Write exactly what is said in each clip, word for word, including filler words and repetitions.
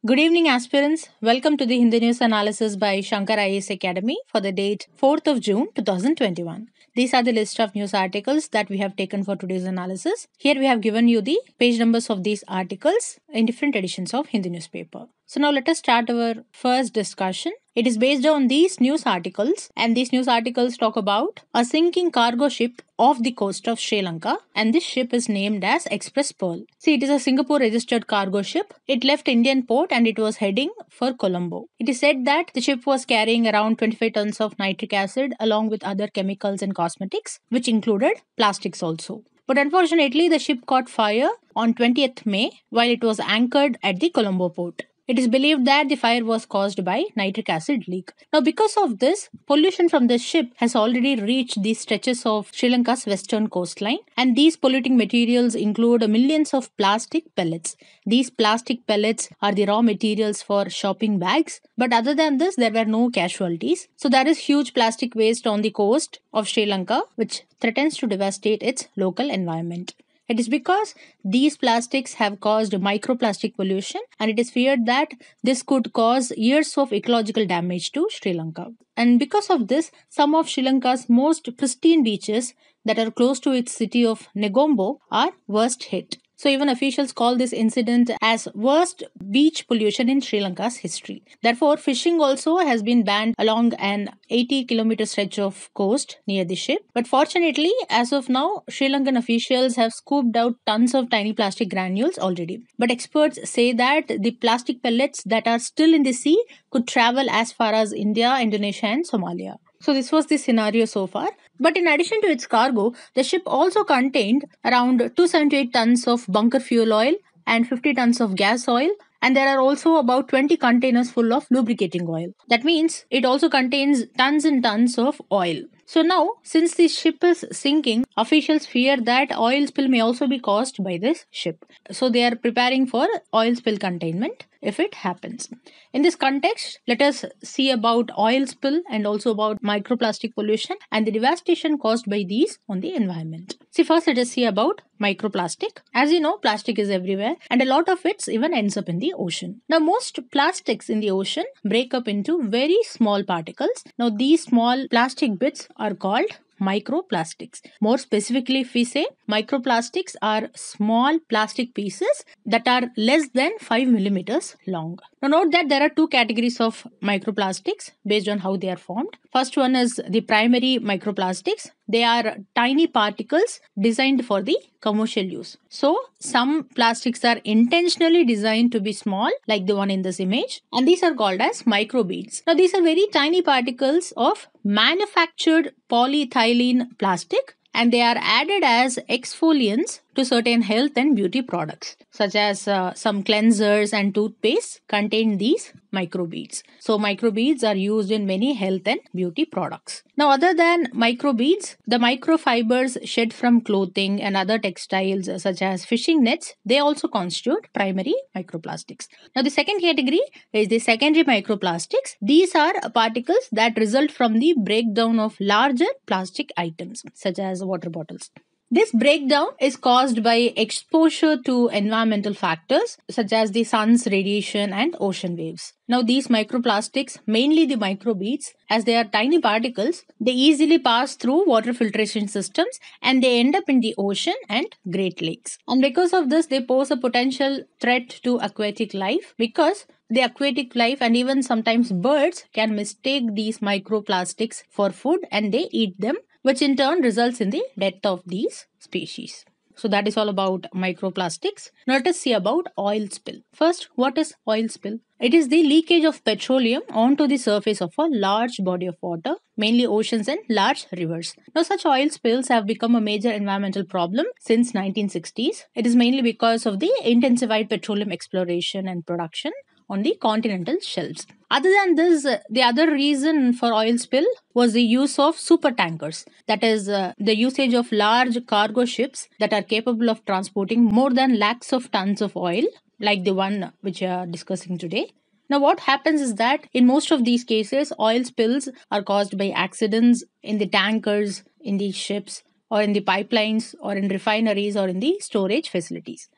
Good evening, aspirants. Welcome to the Hindi News Analysis by Shankar I A S Academy for the date fourth of June twenty twenty-one. These are the list of news articles that we have taken for today's analysis. Here we have given you the page numbers of these articles in different editions of Hindi newspaper. So now let us start our first discussion. It is based on these news articles, and these news articles talk about a sinking cargo ship off the coast of Sri Lanka, and this ship is named as Express Pearl. See, it is a Singapore registered cargo ship. It left Indian port and it was heading for Colombo. It is said that the ship was carrying around twenty-five tons of nitric acid along with other chemicals and cosmetics, which included plastics also. But unfortunately, the ship caught fire on twentieth May while it was anchored at the Colombo port. It is believed that the fire was caused by nitric acid leak. Now, because of this, pollution from the ship has already reached the stretches of Sri Lanka's western coastline, and these polluting materials include millions of plastic pellets. These plastic pellets are the raw materials for shopping bags, but other than this, there were no casualties. So, there is huge plastic waste on the coast of Sri Lanka, which threatens to devastate its local environment. It is because these plastics have caused microplastic pollution, and it is feared that this could cause years of ecological damage to Sri Lanka. And because of this, some of Sri Lanka's most pristine beaches that are close to its city of Negombo are worst hit. So even officials call this incident as worst beach pollution in Sri Lanka's history. Therefore, fishing also has been banned along an eighty kilometer stretch of coast near the ship. But fortunately, as of now, Sri Lankan officials have scooped out tons of tiny plastic granules already. But experts say that the plastic pellets that are still in the sea could travel as far as India, Indonesia, and Somalia. So this was the scenario so far. But in addition to its cargo, the ship also contained around two hundred seventy-eight tons of bunker fuel oil and fifty tons of gas oil. And there are also about twenty containers full of lubricating oil. That means it also contains tons and tons of oil. So now, since the ship is sinking, officials fear that oil spill may also be caused by this ship. So they are preparing for oil spill containment if it happens. In this context, let us see about oil spill and also about microplastic pollution and the devastation caused by these on the environment. See, first let us see about microplastic. As you know, plastic is everywhere and a lot of it even ends up in the ocean. Now, most plastics in the ocean break up into very small particles. Now, these small plastic bits are called microplastics. More specifically, if we say microplastics are small plastic pieces that are less than five millimeters long. Now note that there are two categories of microplastics based on how they are formed. First one is the primary microplastics. They are tiny particles designed for the commercial use. So some plastics are intentionally designed to be small, like the one in this image, and these are called as microbeads. Now these are very tiny particles of manufactured polyethylene plastic, and they are added as exfoliants to certain health and beauty products, such as uh, some cleansers and toothpaste contain these microbeads. So microbeads are used in many health and beauty products. Now, other than microbeads, the microfibers shed from clothing and other textiles uh, such as fishing nets, they also constitute primary microplastics. Now, the second category is the secondary microplastics. These are particles that result from the breakdown of larger plastic items such as water bottles. This breakdown is caused by exposure to environmental factors such as the sun's radiation and ocean waves. Now, these microplastics, mainly the microbeads, as they are tiny particles, they easily pass through water filtration systems and they end up in the ocean and Great Lakes. And because of this, they pose a potential threat to aquatic life because the aquatic life and even sometimes birds can mistake these microplastics for food and they eat them, which in turn results in the death of these species. So that is all about microplastics. Now let us see about oil spill. First, what is oil spill? It is the leakage of petroleum onto the surface of a large body of water, mainly oceans and large rivers. Now such oil spills have become a major environmental problem since nineteen sixties. It is mainly because of the intensified petroleum exploration and production on the continental shelves. Other than this, uh, the other reason for oil spill was the use of super tankers. That is, uh, the usage of large cargo ships that are capable of transporting more than lakhs of tons of oil, like the one which we are discussing today. Now, what happens is that in most of these cases, oil spills are caused by accidents in the tankers, in the ships, or in the pipelines, or in refineries, or in the storage facilities.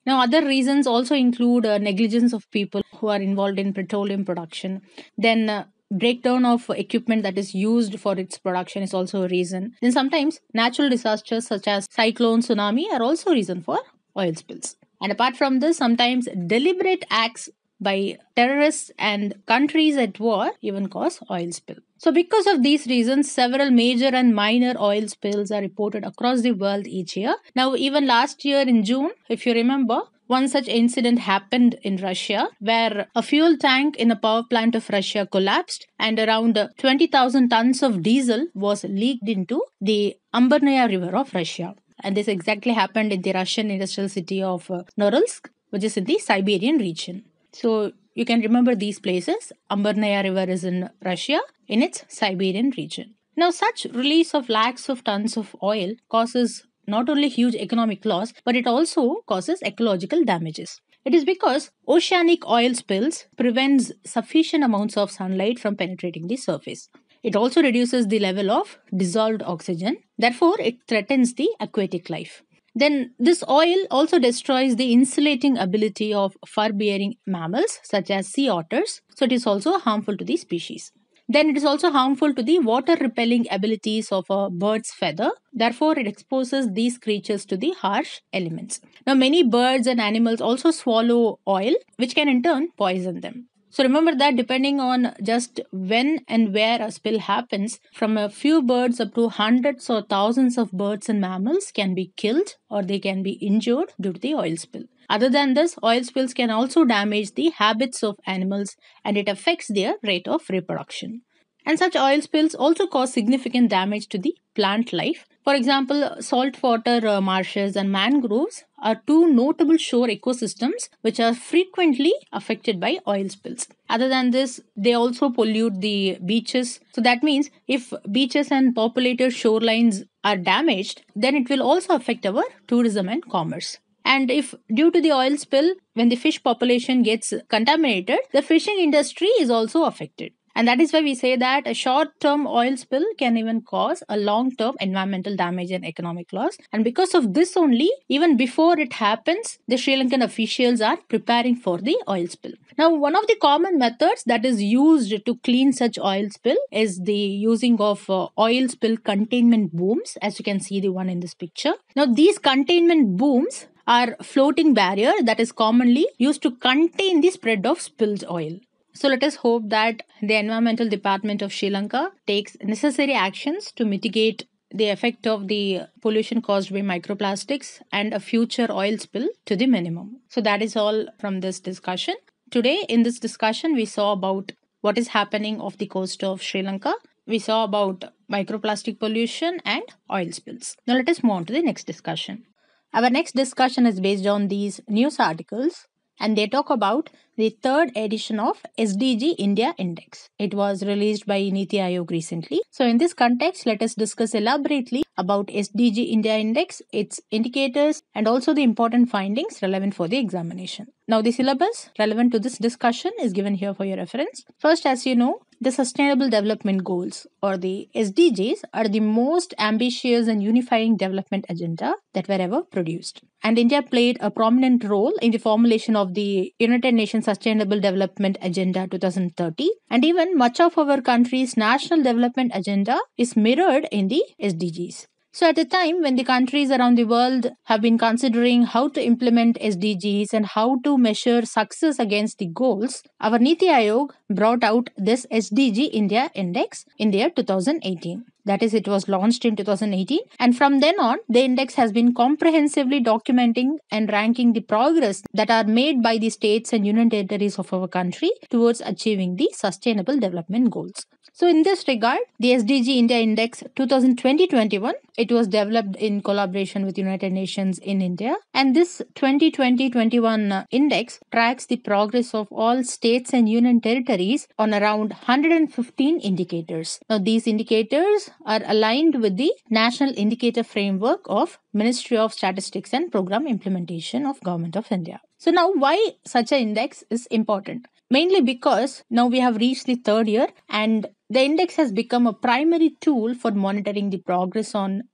Now, other reasons also include uh, negligence of people who are involved in petroleum production. Then, uh, breakdown of equipment that is used for its production is also a reason. Then, sometimes natural disasters such as cyclone, tsunami are also a reason for oil spills. And apart from this, sometimes deliberate acts by terrorists and countries at war even cause oil spill. So, because of these reasons, several major and minor oil spills are reported across the world each year. Now, even last year in June, if you remember, one such incident happened in Russia where a fuel tank in a power plant of Russia collapsed and around twenty thousand tons of diesel was leaked into the Ambarnaya River of Russia. And this exactly happened in the Russian industrial city of uh, Norilsk, which is in the Siberian region. So you can remember these places. Ambarnaya River is in Russia in its Siberian region. Now, such release of lakhs of tons of oil causes not only huge economic loss, but it also causes ecological damages. It is because oceanic oil spills prevents sufficient amounts of sunlight from penetrating the surface. It also reduces the level of dissolved oxygen. Therefore, it threatens the aquatic life. Then, this oil also destroys the insulating ability of fur bearing mammals such as sea otters, so it is also harmful to the species. Then, it is also harmful to the water repelling abilities of a bird's feather. Therefore, it exposes these creatures to the harsh elements. Now, many birds and animals also swallow oil, which can in turn poison them. So remember that depending on just when and where a spill happens, from a few birds up to hundreds or thousands of birds and mammals can be killed or they can be injured due to the oil spill. Other than this, oil spills can also damage the habits of animals and it affects their rate of reproduction. And such oil spills also cause significant damage to the plant life. For example, saltwater uh, marshes and mangroves are two notable shore ecosystems which are frequently affected by oil spills. Other than this, they also pollute the beaches. So that means if beaches and populated shorelines are damaged, then it will also affect our tourism and commerce. And if due to the oil spill, when the fish population gets contaminated, the fishing industry is also affected. And that is why we say that a short term oil spill can even cause a long term environmental damage and economic loss. And because of this only, even before it happens, the Sri Lankan officials are preparing for the oil spill. Now, one of the common methods that is used to clean such oil spill is the using of uh, oil spill containment booms, as you can see the one in this picture. Now, these containment booms are floating barrier that is commonly used to contain the spread of spilled oil. So let us hope that the Environmental Department of Sri Lanka takes necessary actions to mitigate the effect of the pollution caused by microplastics and a future oil spill to the minimum. So that is all from this discussion. Today in this discussion we saw about what is happening off the coast of Sri Lanka. We saw about microplastic pollution and oil spills. Now let us move on to the next discussion. Our next discussion is based on these news articles and they talk about the third edition of S D G India Index. It was released by Niti Aayog recently. So in this context, let us discuss elaborately about S D G India Index, its indicators, and also the important findings relevant for the examination. Now the syllabus relevant to this discussion is given here for your reference. First, as you know, the Sustainable Development Goals or the S D Gs are the most ambitious and unifying development agenda that were ever produced. And India played a prominent role in the formulation of the United Nations Sustainable Development Agenda twenty thirty. And even much of our country's national development agenda is mirrored in the S D Gs. So at a time when the countries around the world have been considering how to implement S D Gs and how to measure success against the goals, our Niti Aayog brought out this S D G India Index in the year two thousand eighteen. That is, it was launched in two thousand eighteen, and from then on, the index has been comprehensively documenting and ranking the progress that are made by the states and union territories of our country towards achieving the sustainable development goals. So in this regard, the S D G India Index twenty twenty to twenty-one, it was developed in collaboration with United Nations in India, and this twenty twenty to twenty-one uh, index tracks the progress of all states and union territories on around one hundred fifteen indicators. Now these indicators are aligned with the National Indicator Framework of Ministry of Statistics and Program Implementation of Government of India. So now why such an index is important? Mainly because now we have reached the third year and the index has become a primary tool for monitoring the progress on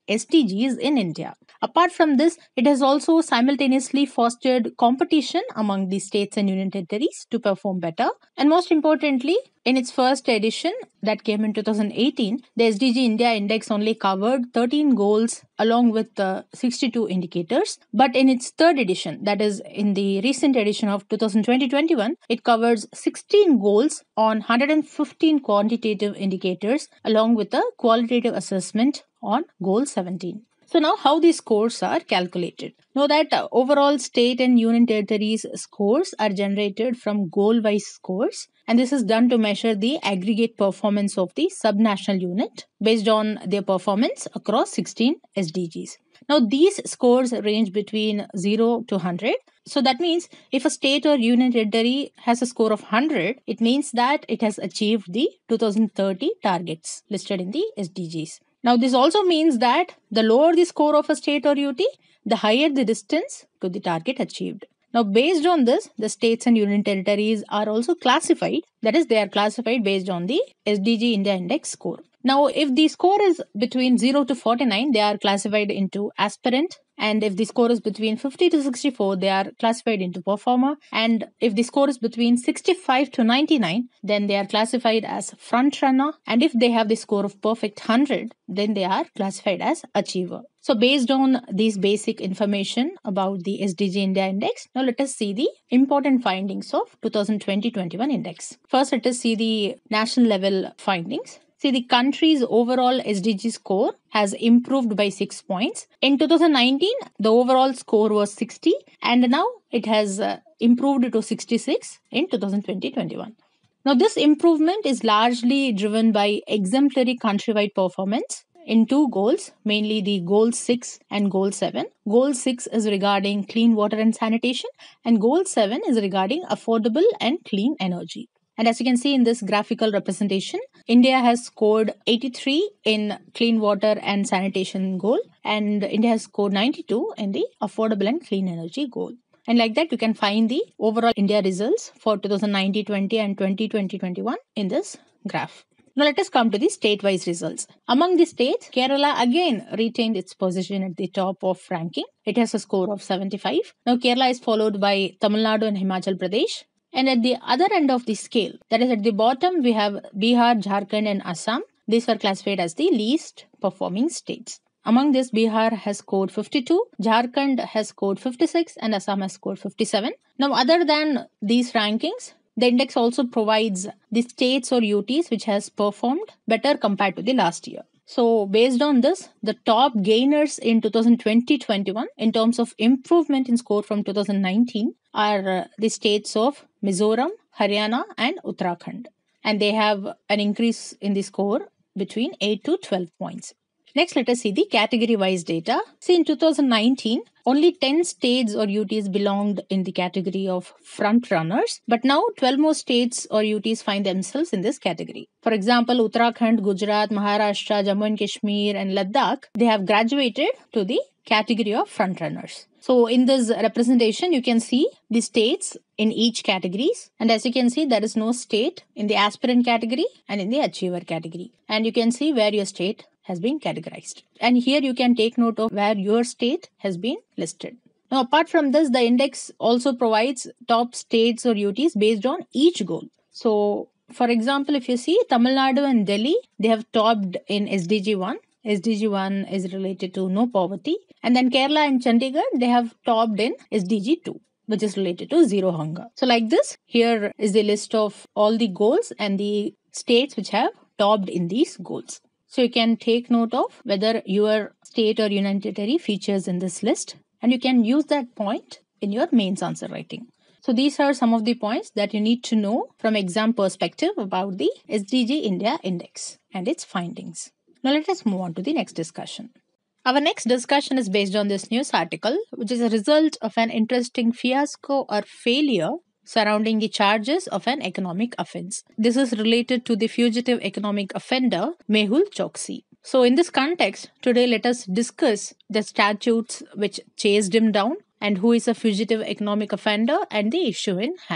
S D Gs in India. Apart from this, it has also simultaneously fostered competition among the states and union territories to perform better. And most importantly, in its first edition that came in two thousand eighteen, the S D G India Index only covered thirteen goals along with the sixty-two indicators. But in its third edition, that is in the recent edition of two thousand twenty to twenty-one, it covers sixteen goals on one hundred fifteen quantitative indicators along with a qualitative assessment on goal seventeen. So now how these scores are calculated. Know that uh, overall state and union territories scores are generated from goal-wise scores, and this is done to measure the aggregate performance of the subnational unit based on their performance across sixteen S D Gs. Now these scores range between zero to one hundred. So that means if a state or union territory has a score of one hundred, it means that it has achieved the two thousand thirty targets listed in the S D Gs. Now, this also means that the lower the score of a state or U T, the higher the distance to the target achieved. Now, based on this, the states and union territories are also classified. That is, they are classified based on the S D G India Index score. Now, if the score is between zero to forty-nine, they are classified into aspirant. And if the score is between fifty to sixty-four, they are classified into performer. And if the score is between sixty-five to ninety-nine, then they are classified as front runner. And if they have the score of perfect one hundred, then they are classified as achiever. So based on these basic information about the S D G India Index, now let us see the important findings of two thousand twenty to twenty-one index. First, let us see the national level findings. See, the country's overall S D G score has improved by six points. In two thousand nineteen, the overall score was sixty, and now it has uh, improved to sixty-six in two thousand twenty to twenty-one. Now, this improvement is largely driven by exemplary countrywide performance in two goals, mainly the Goal six and Goal seven. Goal six is regarding clean water and sanitation, and Goal seven is regarding affordable and clean energy. And as you can see in this graphical representation, India has scored eighty-three in clean water and sanitation goal, and India has scored ninety-two in the affordable and clean energy goal. And like that, you can find the overall India results for two thousand nineteen to twenty and twenty twenty to twenty-one in this graph. Now let us come to the state-wise results. Among the states, Kerala again retained its position at the top of ranking. It has a score of seventy-five. Now Kerala is followed by Tamil Nadu and Himachal Pradesh. And at the other end of the scale, that is at the bottom, we have Bihar, Jharkhand and Assam. These were classified as the least performing states. Among this, Bihar has scored fifty-two, Jharkhand has scored fifty-six and Assam has scored fifty-seven. Now, other than these rankings, the index also provides the states or U Ts which has performed better compared to the last year. So, based on this, the top gainers in two thousand twenty to twenty-one in terms of improvement in score from two thousand nineteen are uh, the states of Mizoram, Haryana and Uttarakhand. And they have an increase in the score between eight to twelve points. Next, let us see the category-wise data. See, in two thousand nineteen, only ten states or U Ts belonged in the category of front runners, but now twelve more states or U Ts find themselves in this category. For example, Uttarakhand, Gujarat, Maharashtra, Jammu and Kashmir and Ladakh, they have graduated to the category of front runners. So in this representation, you can see the states in each categories. And as you can see, there is no state in the aspirant category and in the achiever category. And you can see where your state has been categorized. And here you can take note of where your state has been listed. Now, apart from this, the index also provides top states or U Ts based on each goal. So, for example, if you see Tamil Nadu and Delhi, they have topped in S D G one. S D G one is related to no poverty. And then Kerala and Chandigarh, they have topped in S D G two, which is related to zero hunger. So like this, here is the list of all the goals and the states which have topped in these goals. So you can take note of whether your state or union territory features in this list, and you can use that point in your mains answer writing. So these are some of the points that you need to know from exam perspective about the S D G India Index and its findings. Now let us move on to the next discussion. Our next discussion is based on this news article, which is a result of an interesting fiasco or failure surrounding the charges of an economic offense. This is related to the fugitive economic offender, Mehul Choksi. So in this context, today let us discuss the statutes which chased him down and who is a fugitive economic offender and the issue in hand.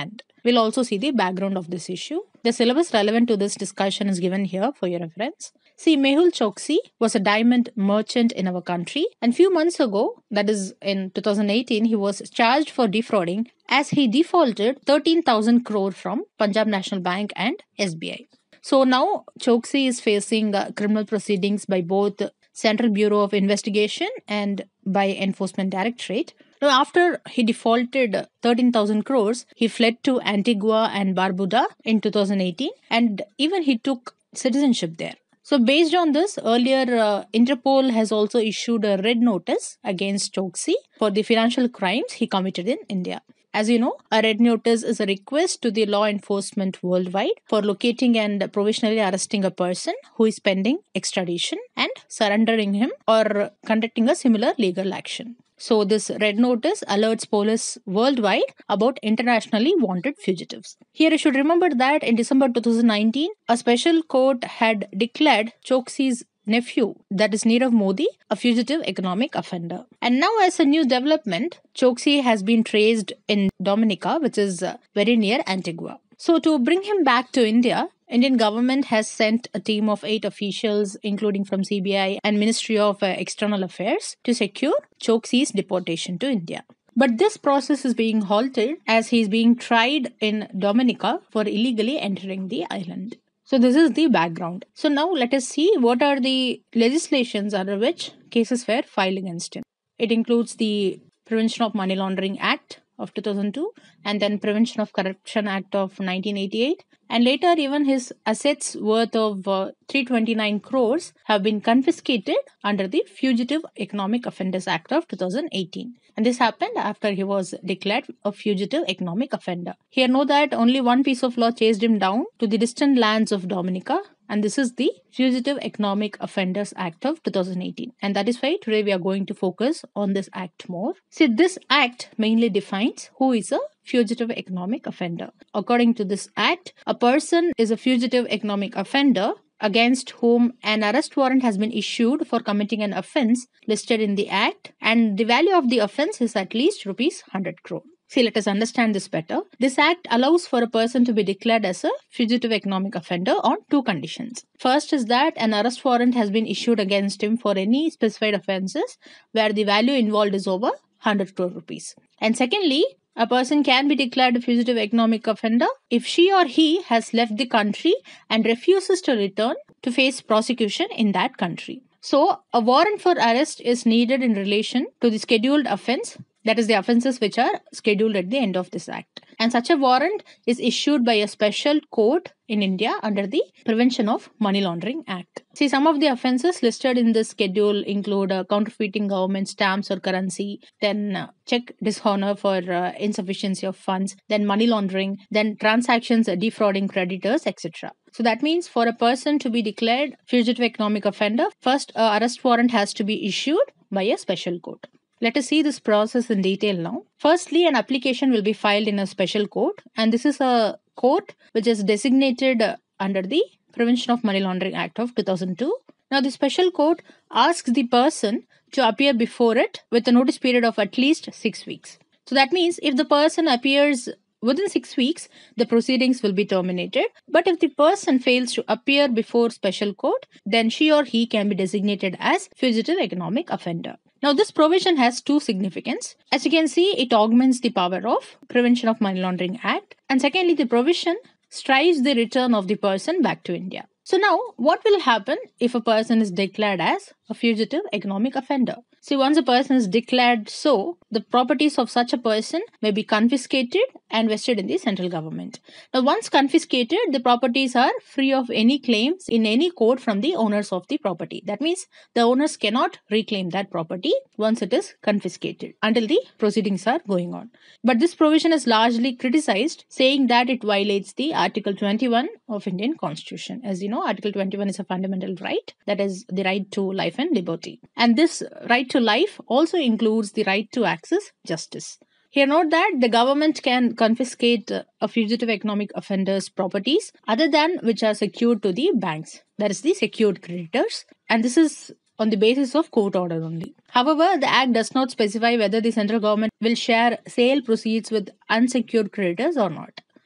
We'll also see the background of this issue. The syllabus relevant to this discussion is given here for your reference. See, Mehul Choksi was a diamond merchant in our country, and few months ago, that is in two thousand eighteen, he was charged for defrauding as he defaulted thirteen thousand crore from Punjab National Bank and S B I. So now Choksi is facing uh, criminal proceedings by both Central Bureau of Investigation and by Enforcement Directorate. Now, after he defaulted thirteen thousand crores, he fled to Antigua and Barbuda in two thousand eighteen, and even he took citizenship there. So based on this, earlier uh, Interpol has also issued a red notice against Choksi for the financial crimes he committed in India. As you know, a red notice is a request to the law enforcement worldwide for locating and provisionally arresting a person who is pending extradition and surrendering him or conducting a similar legal action. So this red notice alerts police worldwide about internationally wanted fugitives. Here you should remember that in December two thousand nineteen, a special court had declared Choksi's nephew, that is Nirav Modi, a fugitive economic offender. And now as a new development, Choksi has been traced in Dominica, which is uh, very near Antigua. So to bring him back to India, Indian government has sent a team of eight officials, including from C B I and Ministry of uh, External Affairs, to secure Choksi's deportation to India. But this process is being halted as he is being tried in Dominica for illegally entering the island. So this is the background. So now let us see what are the legislations under which cases were filed against him. It includes the Prevention of Money Laundering Act of two thousand two and then Prevention of Corruption Act of nineteen eighty-eight. And later even his assets worth of uh, three hundred twenty-nine crores have been confiscated under the Fugitive Economic Offenders Act of two thousand eighteen. And this happened after he was declared a fugitive economic offender. Here know that only one piece of law chased him down to the distant lands of Dominica, and this is the Fugitive Economic Offenders Act of two thousand eighteen. And that is why today we are going to focus on this act more. See, this act mainly defines who is a fugitive economic offender. According to this act, a person is a fugitive economic offender against whom an arrest warrant has been issued for committing an offence listed in the act, and the value of the offence is at least rupees one hundred crore. See, let us understand this better. This act allows for a person to be declared as a fugitive economic offender on two conditions. First is that an arrest warrant has been issued against him for any specified offences where the value involved is over one hundred crore rupees. And secondly, a person can be declared a fugitive economic offender if she or he has left the country and refuses to return to face prosecution in that country. So, a warrant for arrest is needed in relation to the scheduled offence, that is the offences which are scheduled at the end of this act. And such a warrant is issued by a special court in India under the Prevention of Money Laundering Act. See, some of the offences listed in this schedule include uh, counterfeiting government stamps or currency, then uh, check dishonor for uh, insufficiency of funds, then money laundering, then transactions uh, defrauding creditors, et cetera. So that means for a person to be declared fugitive economic offender, first uh, arrest warrant has to be issued by a special court. Let us see this process in detail now. Firstly, an application will be filed in a special court, and this is a court which is designated uh, under the Prevention of Money Laundering Act of two thousand two. Now, the special court asks the person to appear before it with a notice period of at least six weeks. So that means if the person appears within six weeks, the proceedings will be terminated. But if the person fails to appear before special court, then she or he can be designated as fugitive economic offender. Now, this provision has two significance. As you can see, it augments the power of Prevention of Money Laundering Act. And secondly, the provision strives the return of the person back to India. So now, what will happen if a person is declared as a fugitive economic offender? See, once a person is declared so, the properties of such a person may be confiscated and vested in the central government. Now, once confiscated, the properties are free of any claims in any court from the owners of the property. That means the owners cannot reclaim that property once it is confiscated until the proceedings are going on. But this provision is largely criticized, saying that it violates the Article twenty-one of Indian Constitution. As you know, Article twenty-one is a fundamental right, that is the right to life and liberty. And this right to life also includes the right to access justice. Here note that the government can confiscate a fugitive economic offender's properties other than which are secured to the banks, that is the secured creditors, and this is on the basis of court order only. However, the Act does not specify whether the central government will share sale proceeds with unsecured creditors or not.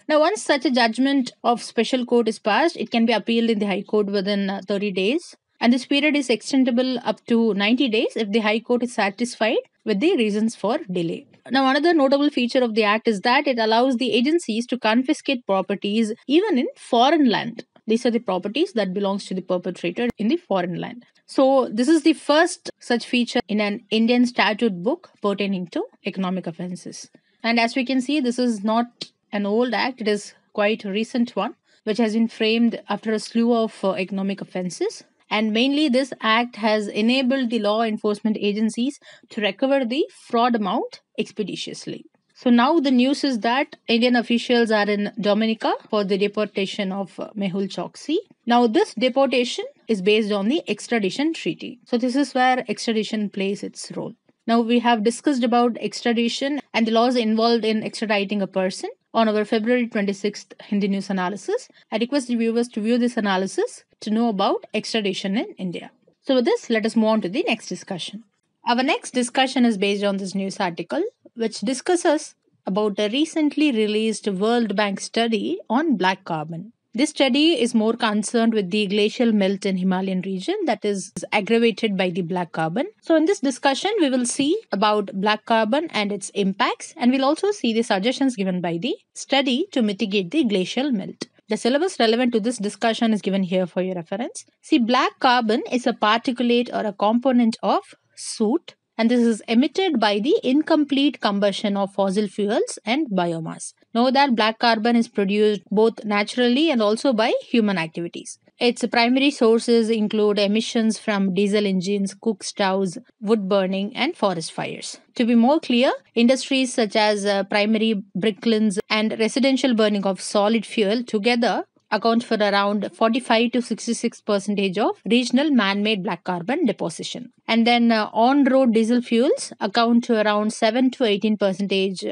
Now, once such a judgment of special court is passed, it can be appealed in the High Court within uh, thirty days. And this period is extendable up to ninety days if the High Court is satisfied with the reasons for delay. Now, another notable feature of the Act is that it allows the agencies to confiscate properties even in foreign land. These are the properties that belongs to the perpetrator in the foreign land. So, this is the first such feature in an Indian statute book pertaining to economic offences. And as we can see, this is not an old act, it is quite a recent one, which has been framed after a slew of uh, economic offences. And mainly, this act has enabled the law enforcement agencies to recover the fraud amount expeditiously. So now the news is that Indian officials are in Dominica for the deportation of uh, Mehul Choksi. Now this deportation is based on the extradition treaty. So this is where extradition plays its role. Now we have discussed about extradition and the laws involved in extraditing a person on our February twenty-sixth Hindi News analysis. I request the viewers to view this analysis to know about extradition in India. So with this, let us move on to the next discussion. Our next discussion is based on this news article, which discusses about a recently released World Bank study on black carbon. This study is more concerned with the glacial melt in Himalayan region that is aggravated by the black carbon. So in this discussion, we will see about black carbon and its impacts, and we'll also see the suggestions given by the study to mitigate the glacial melt. The syllabus relevant to this discussion is given here for your reference. See, black carbon is a particulate or a component of soot, and this is emitted by the incomplete combustion of fossil fuels and biomass. Know that black carbon is produced both naturally and also by human activities. Its primary sources include emissions from diesel engines, cook stoves, wood burning, and forest fires. To be more clear, industries such as uh, primary brick kilns and residential burning of solid fuel together account for around forty-five to sixty-six percent of regional man-made black carbon deposition. And then uh, on-road diesel fuels account to around seven to eighteen percent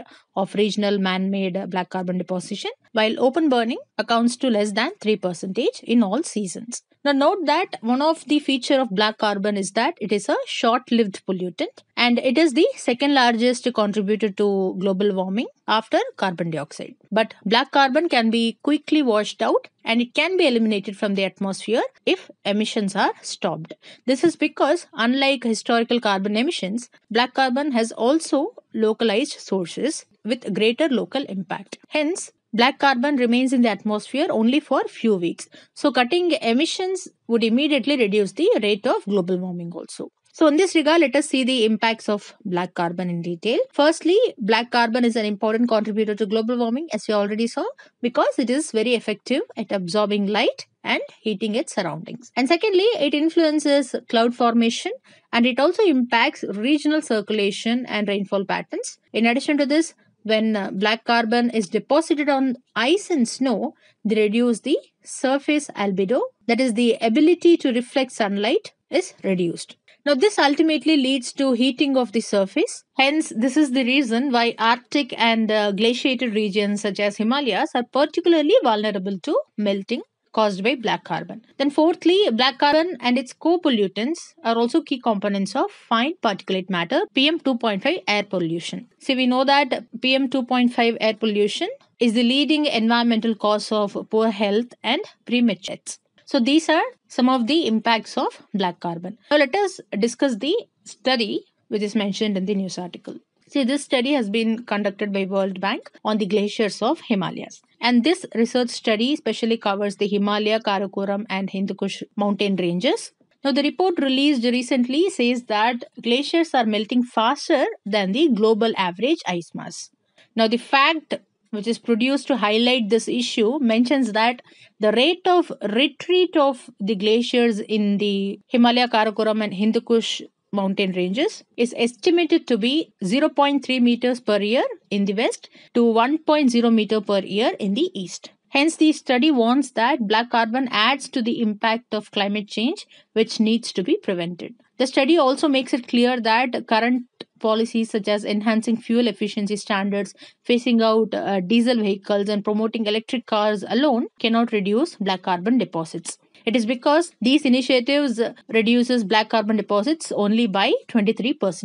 of regional man-made black carbon deposition, while open burning accounts to less than three percent in all seasons. Now note that one of the feature of black carbon is that it is a short-lived pollutant, and it is the second largest contributor to global warming after carbon dioxide. But black carbon can be quickly washed out and it can be eliminated from the atmosphere if emissions are stopped. This is because unlike historical carbon emissions, black carbon has also localized sources with greater local impact. Hence, black carbon remains in the atmosphere only for a few weeks. So cutting emissions would immediately reduce the rate of global warming also. So in this regard, let us see the impacts of black carbon in detail. Firstly, black carbon is an important contributor to global warming, as we already saw, because it is very effective at absorbing light and heating its surroundings. And secondly, it influences cloud formation and it also impacts regional circulation and rainfall patterns. In addition to this, when uh, black carbon is deposited on ice and snow, they reduce the surface albedo, that is the ability to reflect sunlight, is reduced. Now, this ultimately leads to heating of the surface. Hence, this is the reason why Arctic and uh, glaciated regions such as Himalayas are particularly vulnerable to melting caused by black carbon. Then fourthly, black carbon and its co-pollutants are also key components of fine particulate matter, P M two point five air pollution. See, we know that P M two point five air pollution is the leading environmental cause of poor health and premature deaths. So these are some of the impacts of black carbon. Now let us discuss the study which is mentioned in the news article. See, this study has been conducted by World Bank on the glaciers of Himalayas. And this research study especially covers the Himalaya, Karakoram and Hindu Kush mountain ranges. Now the report released recently says that glaciers are melting faster than the global average ice mass. Now the fact which is produced to highlight this issue mentions that the rate of retreat of the glaciers in the Himalaya, Karakoram and Hindu Kush mountain ranges is estimated to be zero point three meters per year in the west to one point zero meter per year in the east. Hence, the study warns that black carbon adds to the impact of climate change, which needs to be prevented. The study also makes it clear that current policies such as enhancing fuel efficiency standards, phasing out uh, diesel vehicles and promoting electric cars alone cannot reduce black carbon deposits. It is because these initiatives reduces black carbon deposits only by twenty-three percent.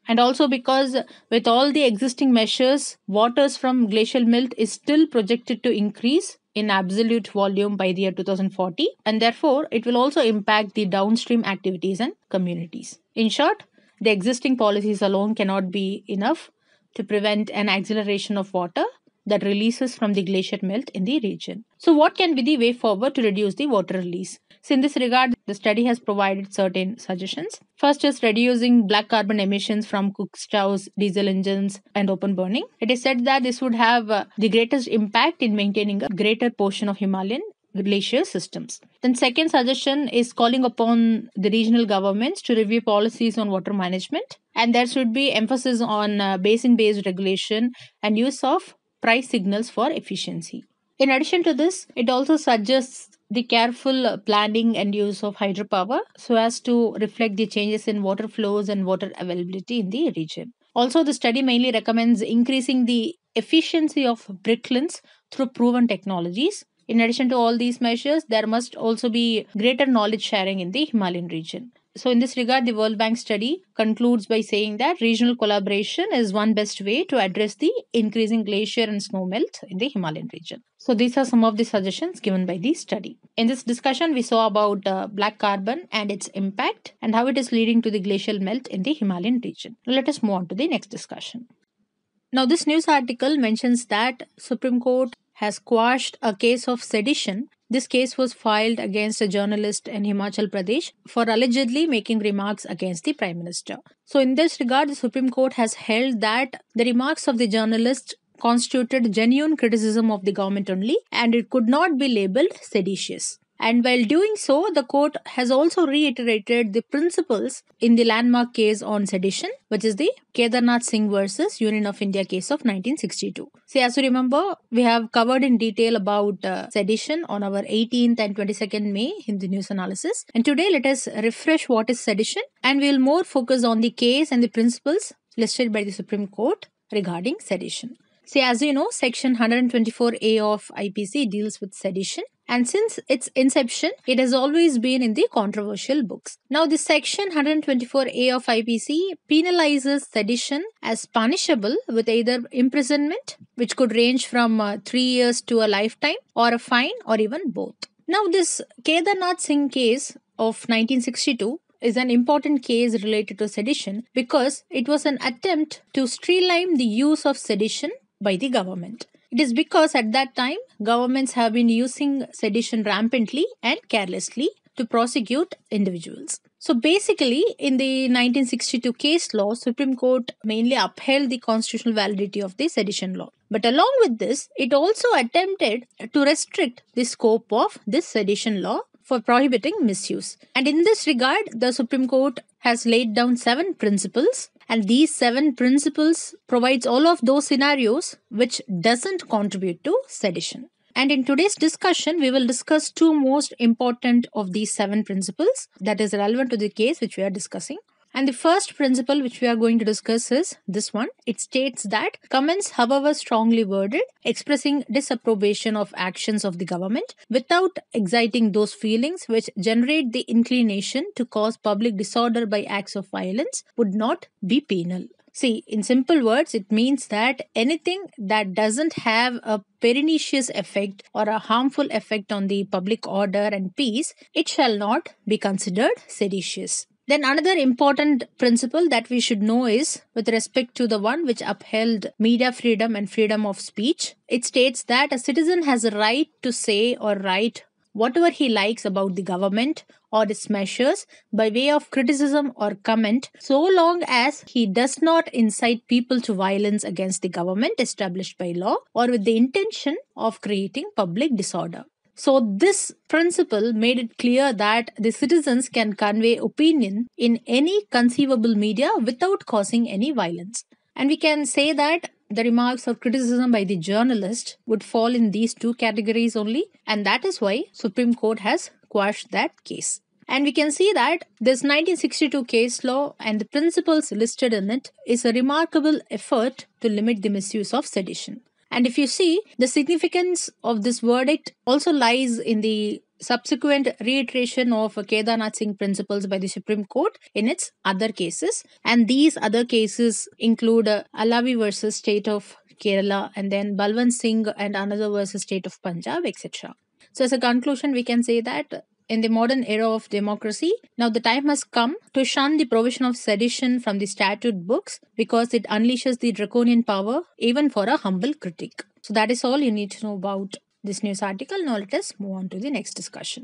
And also because with all the existing measures, waters from glacial melt is still projected to increase in absolute volume by the year two thousand forty, and therefore it will also impact the downstream activities and communities. In short, the existing policies alone cannot be enough to prevent an acceleration of water that releases from the glacier melt in the region. So, what can be the way forward to reduce the water release? So, in this regard, the study has provided certain suggestions. First is reducing black carbon emissions from cook stoves, diesel engines, and open burning. It is said that this would have uh, the greatest impact in maintaining a greater portion of Himalayan glacier systems. Then second suggestion is calling upon the regional governments to review policies on water management, and there should be emphasis on uh, basin based regulation and use of price signals for efficiency. In addition to this, it also suggests the careful planning and use of hydropower so as to reflect the changes in water flows and water availability in the region. Also, the study mainly recommends increasing the efficiency of bricklands through proven technologies. In addition to all these measures, there must also be greater knowledge sharing in the Himalayan region. So, in this regard, the World Bank study concludes by saying that regional collaboration is one best way to address the increasing glacier and snow melt in the Himalayan region. So, these are some of the suggestions given by the study. In this discussion, we saw about uh, black carbon and its impact and how it is leading to the glacial melt in the Himalayan region. Now, let us move on to the next discussion. Now, this news article mentions that Supreme Court has quashed a case of sedition. This case was filed against a journalist in Himachal Pradesh for allegedly making remarks against the Prime Minister. So, in this regard, the Supreme Court has held that the remarks of the journalist constituted genuine criticism of the government only, and it could not be labeled seditious. And while doing so, the court has also reiterated the principles in the landmark case on sedition, which is the Kedarnath Singh versus Union of India case of nineteen sixty-two. See, as you remember, we have covered in detail about uh, sedition on our eighteenth and twenty-second May Hindu News Analysis. And today, let us refresh what is sedition, and we will more focus on the case and the principles listed by the Supreme Court regarding sedition. See, as you know, Section one twenty-four A of I P C deals with sedition. And since its inception, it has always been in the controversial books. Now, this section one twenty-four A of I P C penalizes sedition as punishable with either imprisonment, which could range from uh, three years to a lifetime, or a fine, or even both. Now, this Kedarnath Singh case of nineteen sixty-two is an important case related to sedition because it was an attempt to streamline the use of sedition by the government. It is because at that time, governments have been using sedition rampantly and carelessly to prosecute individuals. So basically, in the nineteen sixty-two case law, Supreme Court mainly upheld the constitutional validity of the sedition law. But along with this, it also attempted to restrict the scope of this sedition law for prohibiting misuse. And in this regard, the Supreme Court has laid down seven principles, and these seven principles provides all of those scenarios which doesn't contribute to sedition. And in today's discussion, we will discuss two most important of these seven principles that is relevant to the case which we are discussing. And the first principle which we are going to discuss is this one. It states that comments, however strongly worded, expressing disapprobation of actions of the government without exciting those feelings which generate the inclination to cause public disorder by acts of violence, would not be penal. See, in simple words, it means that anything that doesn't have a pernicious effect or a harmful effect on the public order and peace, it shall not be considered seditious. Then another important principle that we should know is with respect to the one which upheld media freedom and freedom of speech. It states that a citizen has a right to say or write whatever he likes about the government or its measures by way of criticism or comment, so long as he does not incite people to violence against the government established by law or with the intention of creating public disorder. So this principle made it clear that the citizens can convey opinion in any conceivable media without causing any violence. And we can say that the remarks or criticism by the journalist would fall in these two categories only, and that is why Supreme Court has quashed that case. And we can see that this nineteen sixty-two case law and the principles listed in it is a remarkable effort to limit the misuse of sedition. And if you see, the significance of this verdict also lies in the subsequent reiteration of Kedarnath Singh principles by the Supreme Court in its other cases. And these other cases include uh, Alavi versus State of Kerala, and then Balwant Singh and another versus State of Punjab, et cetera. So, as a conclusion, we can say that in the modern era of democracy, now the time has come to shun the provision of sedition from the statute books because it unleashes the draconian power even for a humble critic. So, that is all you need to know about this news article. Now, let us move on to the next discussion.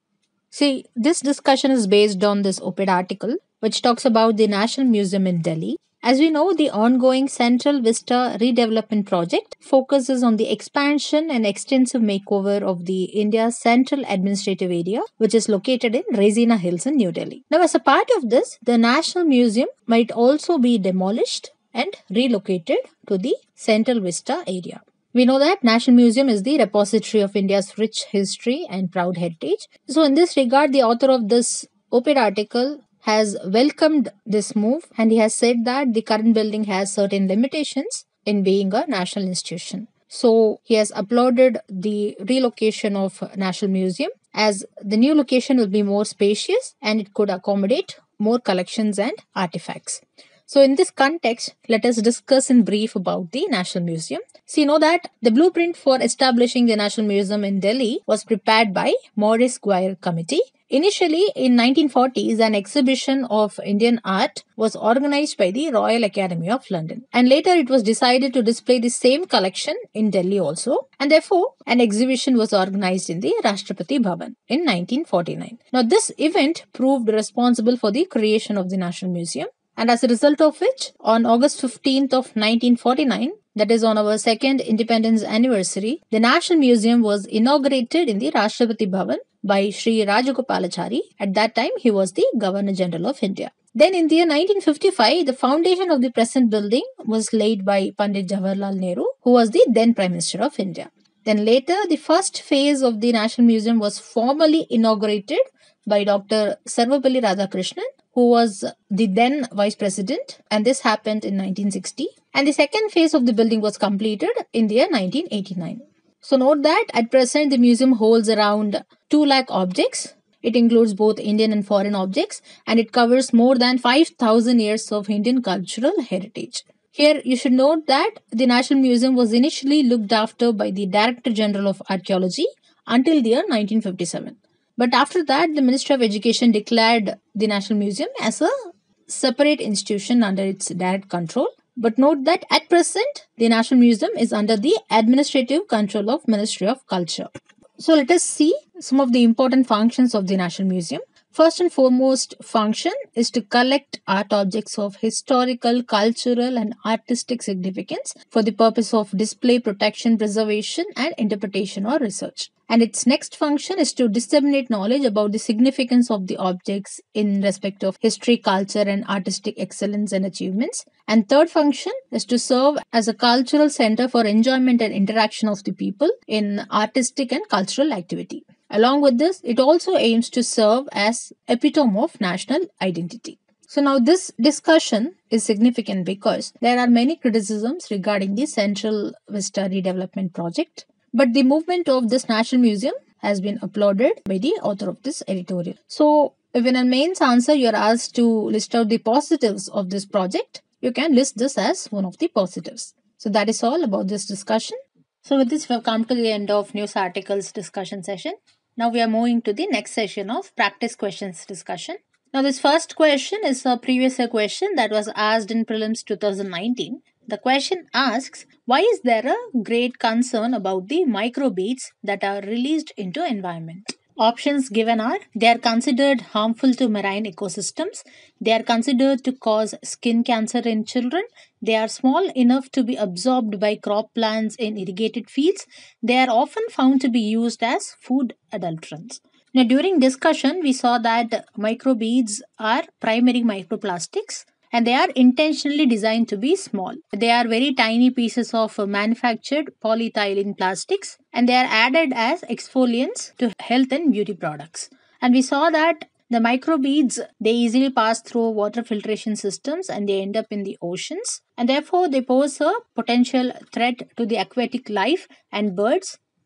See, this discussion is based on this op ed article, which talks about the National Museum in Delhi. As we know, the ongoing Central Vista redevelopment project focuses on the expansion and extensive makeover of the India's central administrative area, which is located in Raisina Hills in New Delhi. Now, as a part of this, the National Museum might also be demolished and relocated to the Central Vista area. We know that National Museum is the repository of India's rich history and proud heritage. So, in this regard, the author of this op ed article has welcomed this move, and he has said that the current building has certain limitations in being a national institution. So, he has applauded the relocation of National Museum, as the new location will be more spacious and it could accommodate more collections and artifacts. So, in this context, let us discuss in brief about the National Museum. So, you know that the blueprint for establishing the National Museum in Delhi was prepared by Maurice Guire Committee. Initially, in nineteen forties, an exhibition of Indian art was organized by the Royal Academy of London. And later, it was decided to display the same collection in Delhi also. And therefore, an exhibition was organized in the Rashtrapati Bhavan in nineteen forty-nine. Now, this event proved responsible for the creation of the National Museum. And as a result of which, on August fifteenth of nineteen forty-nine, that is on our second independence anniversary, the National Museum was inaugurated in the Rashtrapati Bhavan by Sri Rajagopalachari. At that time, he was the Governor General of India. Then in the year nineteen fifty-five, the foundation of the present building was laid by Pandit Jawaharlal Nehru, who was the then Prime Minister of India. Then later, the first phase of the National Museum was formally inaugurated by Doctor Sarvapalli Radhakrishnan, who was the then Vice President, and this happened in nineteen sixty. And the second phase of the building was completed in the year nineteen eighty-nine. So note that at present the museum holds around two lakh objects. It includes both Indian and foreign objects, and it covers more than five thousand years of Indian cultural heritage. Here you should note that the National Museum was initially looked after by the Director General of Archaeology until the year nineteen fifty-seven. But after that, the Ministry of Education declared the National Museum as a separate institution under its direct control. But note that at present, the National Museum is under the administrative control of Ministry of Culture. So let us see some of the important functions of the National Museum. First and foremost function is to collect art objects of historical, cultural and artistic significance for the purpose of display, protection, preservation and interpretation or research. And its next function is to disseminate knowledge about the significance of the objects in respect of history, culture and artistic excellence and achievements. And third function is to serve as a cultural center for enjoyment and interaction of the people in artistic and cultural activity. Along with this, it also aims to serve as epitome of national identity. So now this discussion is significant because there are many criticisms regarding the Central Vista redevelopment project. But the movement of this National Museum has been applauded by the author of this editorial. So if in a mains answer you are asked to list out the positives of this project, you can list this as one of the positives. So that is all about this discussion. So with this we have come to the end of news articles discussion session. Now we are moving to the next session of practice questions discussion. Now this first question is a previous year question that was asked in prelims two thousand nineteen. The question asks, why is there a great concern about the microbeads that are released into environment? Options given are, they are considered harmful to marine ecosystems, they are considered to cause skin cancer in children, they are small enough to be absorbed by crop plants in irrigated fields, they are often found to be used as food adulterants. Now during discussion, we saw that microbeads are primary microplastics, and they are intentionally designed to be small. They are very tiny pieces of manufactured polyethylene plastics, and they are added as exfoliants to health and beauty products. And we saw that the microbeads, they easily pass through water filtration systems and they end up in the oceans, and therefore they pose a potential threat to the aquatic life and birds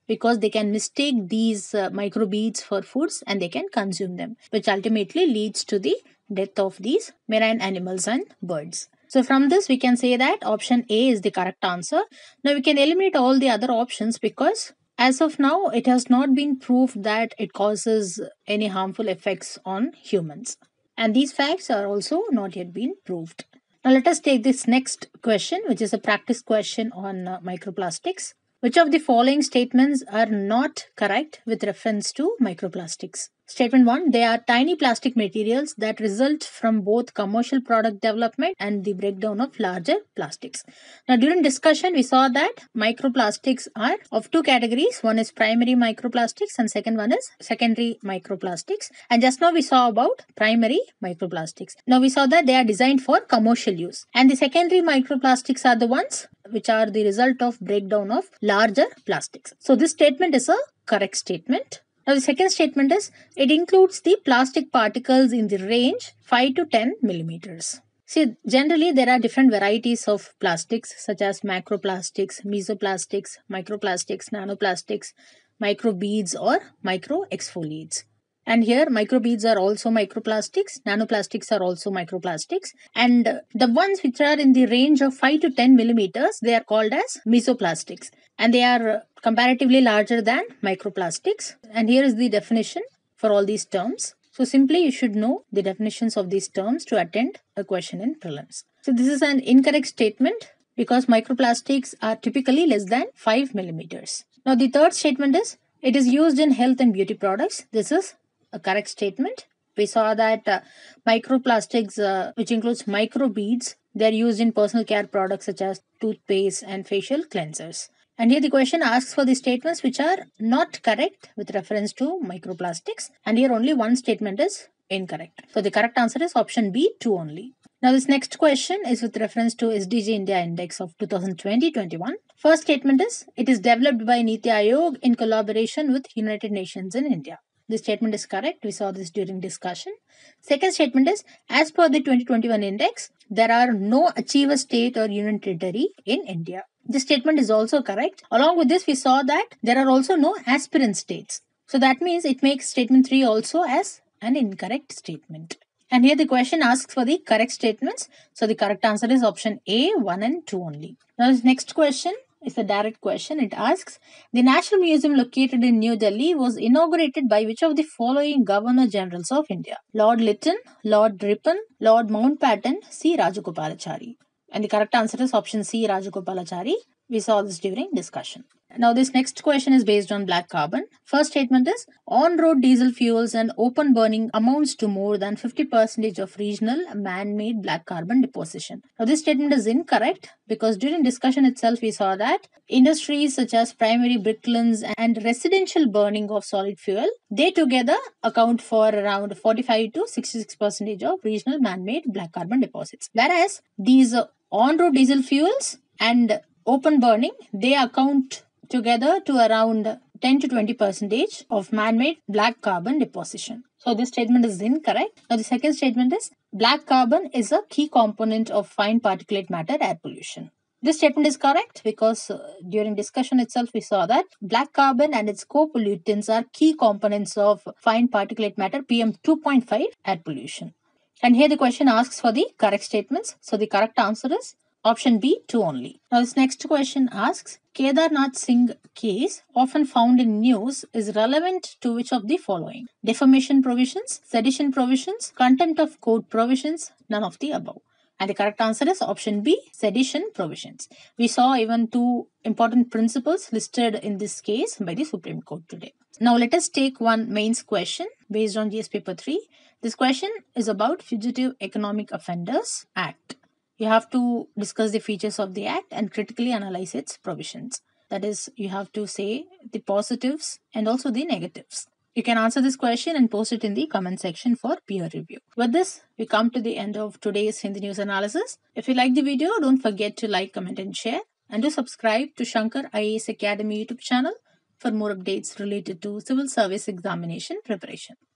because they can mistake these uh, microbeads for foods and they can consume them, which ultimately leads to the death of these marine animals and birds. So from this we can say that option A is the correct answer. Now we can eliminate all the other options because as of now it has not been proved that it causes any harmful effects on humans. And these facts are also not yet been proved. Now let us take this next question, which is a practice question on uh, microplastics. Which of the following statements are not correct with reference to microplastics? Statement one, they are tiny plastic materials that result from both commercial product development and the breakdown of larger plastics. Now, during discussion, we saw that microplastics are of two categories. One is primary microplastics and second one is secondary microplastics. And just now we saw about primary microplastics. Now we saw that they are designed for commercial use. And the secondary microplastics are the ones which are the result of breakdown of larger plastics. So this statement is a correct statement. Now the second statement is it includes the plastic particles in the range five to ten millimeters. See, generally there are different varieties of plastics such as macroplastics, mesoplastics, microplastics, nanoplastics, microbeads or microexfoliates. And here microbeads are also microplastics, nanoplastics are also microplastics, and the ones which are in the range of five to ten millimeters, they are called as mesoplastics, and they are comparatively larger than microplastics. And here is the definition for all these terms. So simply you should know the definitions of these terms to attend a question in prelims. So this is an incorrect statement because microplastics are typically less than five millimeters. Now the third statement is it is used in health and beauty products. This is a correct statement. We saw that uh, microplastics, uh, which includes microbeads, they are used in personal care products such as toothpaste and facial cleansers. And here the question asks for the statements which are not correct with reference to microplastics. And here only one statement is incorrect. So the correct answer is option B, two only. Now this next question is with reference to S D G India Index of two thousand twenty to twenty-one. First statement is it is developed by Niti Aayog in collaboration with United Nations in India. This statement is correct. We saw this during discussion. Second statement is, as per the twenty twenty-one index, there are no achiever state or union territory in India. This statement is also correct. Along with this, we saw that there are also no aspirant states. So that means it makes statement three also as an incorrect statement. And here the question asks for the correct statements. So the correct answer is option A, one and two only. Now this next question is a direct question. It asks, the National Museum located in New Delhi was inaugurated by which of the following Governor Generals of India? Lord Lytton, Lord Ripon, Lord Mountbatten, C. Rajagopalachari. And the correct answer is option C, Rajagopalachari. We saw this during discussion. Now this next question is based on black carbon. First statement is, on-road diesel fuels and open burning amounts to more than fifty percent of regional man-made black carbon deposition. Now this statement is incorrect because during discussion itself we saw that industries such as primary brick kilns and residential burning of solid fuel, they together account for around forty-five to sixty-six percent of regional man-made black carbon deposits. Whereas these uh, on-road diesel fuels and open burning, they account together to around ten to twenty percent of man-made black carbon deposition. So this statement is incorrect. Now the second statement is, black carbon is a key component of fine particulate matter air pollution. This statement is correct because uh, during discussion itself we saw that black carbon and its co-pollutants are key components of fine particulate matter P M two point five air pollution. And here the question asks for the correct statements. So the correct answer is option B, two only. Now this next question asks, Kedarnath Singh case often found in news is relevant to which of the following? Defamation provisions, sedition provisions, contempt of court provisions, none of the above. And the correct answer is option B, sedition provisions. We saw even two important principles listed in this case by the Supreme Court today. Now let us take one mains question based on G S paper three. This question is about Fugitive Economic Offenders Act. You have to discuss the features of the act and critically analyze its provisions. That is, you have to say the positives and also the negatives. You can answer this question and post it in the comment section for peer review. With this, we come to the end of today's Hindi News Analysis. If you like the video, don't forget to like, comment and share. And do subscribe to Shankar I A S Academy YouTube channel for more updates related to civil service examination preparation.